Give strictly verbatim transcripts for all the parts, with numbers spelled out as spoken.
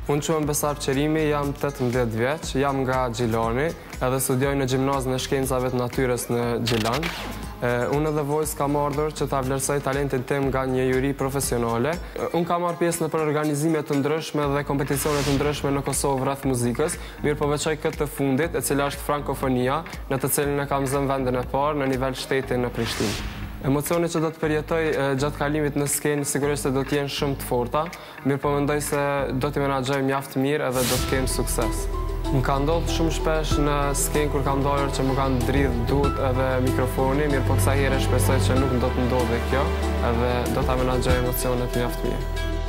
Unë quhem Besar Qerimi, jam tetëmbëdhjetë vjeç, jam nga Gjilani, edhe studioj në gjimnazën e shkencave të natyrës në Gjilan. Unë edhe Voice kam ardhur që ta vlerësoj talentin tim nga një juri profesionale. Unë kam marrë pjesë në për organizime të ndryshme dhe kompeticione të ndryshme në Kosovë rreth muzikës, mirë po veçoj këtë të fundit, e cila është frankofonia, në të cilin e kam zënë vendin e parë në nivel shteti në Prishtinë. Emocioni që do të përjetoj gjatë kalimit në skenë sigurisht se do të jenë shumë të forta, mirë po mendoj se do t'i menaxhoj mjaft mirë edhe do të kem sukses. Më ka ndodhur shumë shpesh në skenë kur kam dalur që më kanë dridh duart edhe mikrofoni, mirë po kësaj here shpresoj që nuk do të ndodhë kjo, edhe do ta menaxhoj emocionet mjaft mirë.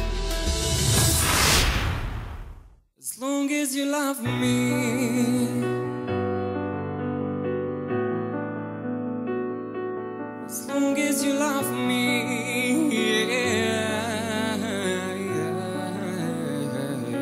As long as you love me, as long as you love me, yeah, yeah.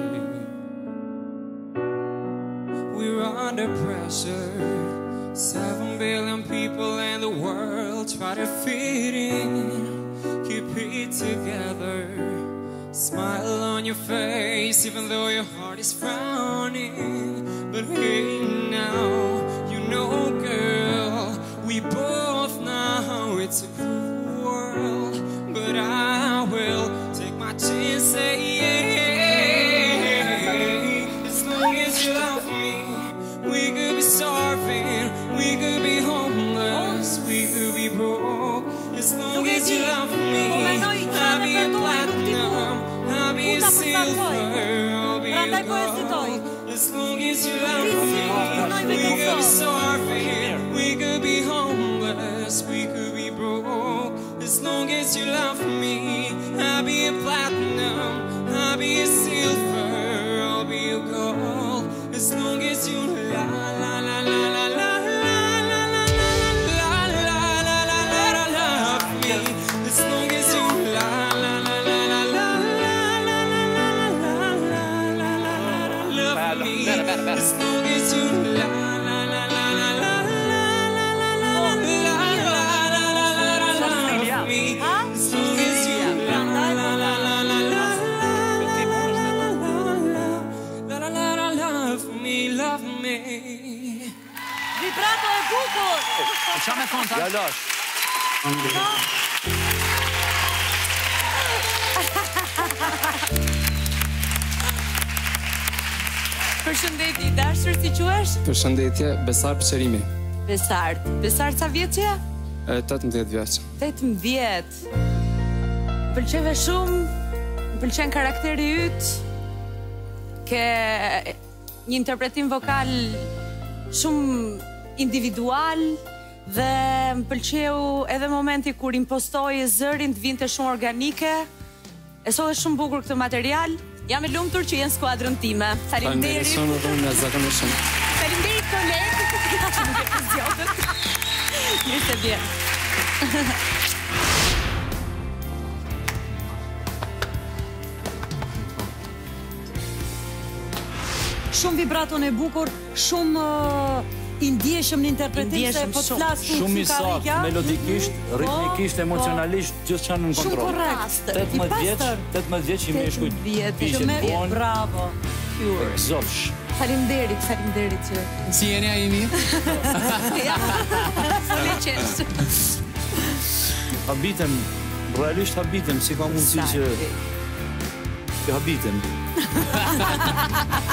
We're under pressure. Seven billion people in the world try to fit in. Keep it together. Smile on your face even though your heart is frowning. But hey now, you know girl, we both know it's a cruel world, but I will take my chance, say yeah. As long as you love me, we could be starving, we could be homeless, we could be broke. As long as you love me, I'll be a platinum, I'll be a silver, I'll be a gold. As long as you love me, we could be starving, we could be homeless, we could be broke. As long as you love me, I'll be a platinum, I'll be a silver, I'll be a gold. As long as you la la la la la la la la la la la love me. As long as you la la la la la la la la la love me. As long as you la la la la la la la la love me. As long as you la la la la la la la love me, love me. Vibrato e bukur! Qa me konta? Ja lash. Përshëndetje, i dashur, si quhesh? Përshëndetje, Besar Qerimi, Besar. Besar, sa vjeç je? tetëmbëdhjetë vjeç. tetëmbëdhjetë. Më pëlqeve shumë, më pëlqen karakteri yt. Ke një interpretim vokal shumë individual dhe më pëlqeu edhe momenti kur impostoje zërin të vinte shumë organike. E sot është shumë bukur këtë material. Jam e lumtur që jenë skuadrën time. Faleminderit. Shumë shumë nga zakonisht shumë. Faleminderit kolegë. Që nuk e përzjodhët. Mirë se vjen. Shumë vibraton e bukur, shumë i ndjeshëm në interpretim se po të flasë Shumë i saktë, melodikisht, ritmikisht, emocionalisht, gjithë qanë në kontrol. Shumë korrekt. tetëmbëdhjetë vjeç, tetëmbëdhjetë vjeç i me shkujt pishin bon, bravo. egzofsh. Faleminderit, faleminderit që. Si jeni a imi? Ja, fole qesh. Habitem, realisht habitem, si ka mundësi që... që habitem.